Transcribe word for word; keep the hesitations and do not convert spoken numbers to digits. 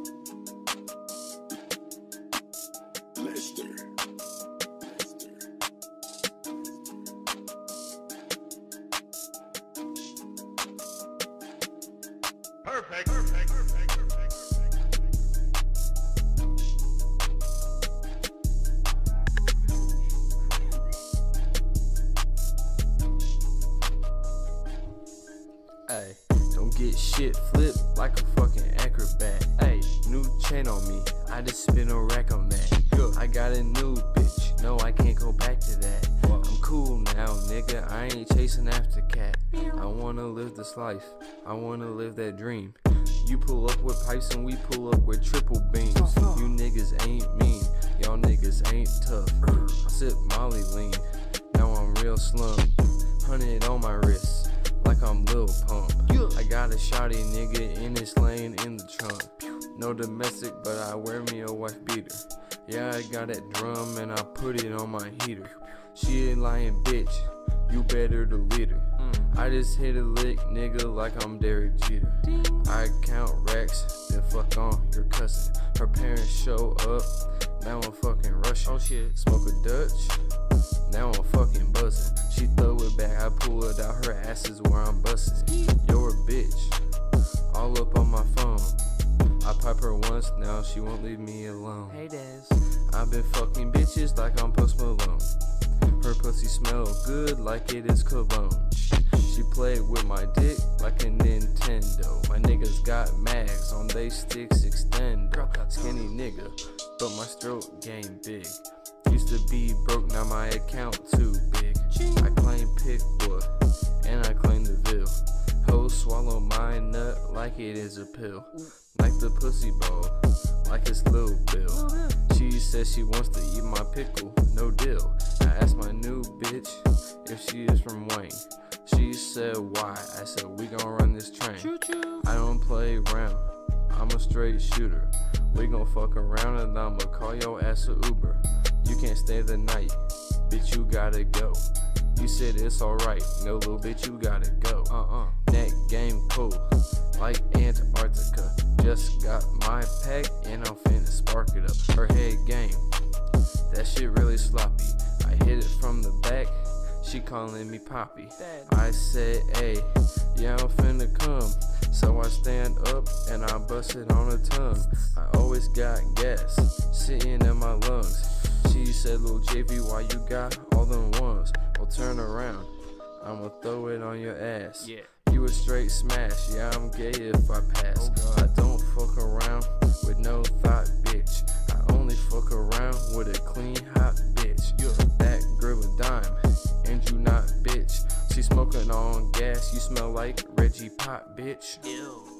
Perfect, perfect, perfect, perfect, Ay, don't get shit flipped like a fucking acrobat. Ay, new chain on me, I just spin a rack on that. Good. I got a new bitch, no I can't go back to that. Whoa. I'm cool now, nigga, I ain't chasing after cat. I wanna live this life, I wanna live that dream. You pull up with pipes and we pull up with triple beams. You niggas ain't mean, y'all niggas ain't tough. I sip Molly lean, now I'm real slum. Hundred on my wrist, like I'm Lil Pump. I got a shawty nigga in this lane in the trunk. No domestic, but I wear me a wife beater. Yeah, I got that drum and I put it on my heater. She a lying bitch, you better to lead her. I just hit a lick, nigga, like I'm Derek Jeter. I count racks, then fuck on your cousin. Her parents show up, now I'm fucking rushing. Oh shit, smoke a Dutch, now I'm fucking buzzing. She throw it back, I pull it out, her ass is where I'm busting. You're a bitch, all up on my phone. I pipe her once, now she won't leave me alone. Hey Des, I've been fucking bitches like I'm Post Malone. Her pussy smell good like it is cologne. She played with my dick like a Nintendo. My niggas got mags on they sticks extendo. Skinny nigga, but my stroke game big. Used to be broke, now my account too big. I claim Pickwood, and I claim the Ville. Hoes swallow my nut like it is a pill. Like the pussy bowl, like it's Lil Bill. She says she wants to eat my pickle, no deal. I asked my new bitch if she is from Wayne. She said why, I said we gon' run this train. I don't play around, I'm a straight shooter. We gon' fuck around and I'ma call your ass a Uber. You can't stay the night, bitch you gotta go. You said it's alright, no little bitch you gotta go. Uh-uh, that game cool, like Antarctica. Just got my pack and I'm finna spark it up. Her head game, that shit really sloppy. I hit it from the back, she calling me Poppy. I said, hey, yeah I'm finna come. So I stand up and I bust it on her tongue. I always got gas sitting in my lungs. She said, Lil J V, why you got all them ones? Well, turn around, I'ma throw it on your ass. Yeah. You a straight smash, yeah I'm gay if I pass. Oh, I don't fuck around with no thought, bitch. I only fuck around with a clean hot bitch. You that girl a dime, and you not bitch. She smoking on gas, you smell like Reggie Pot, bitch. Ew.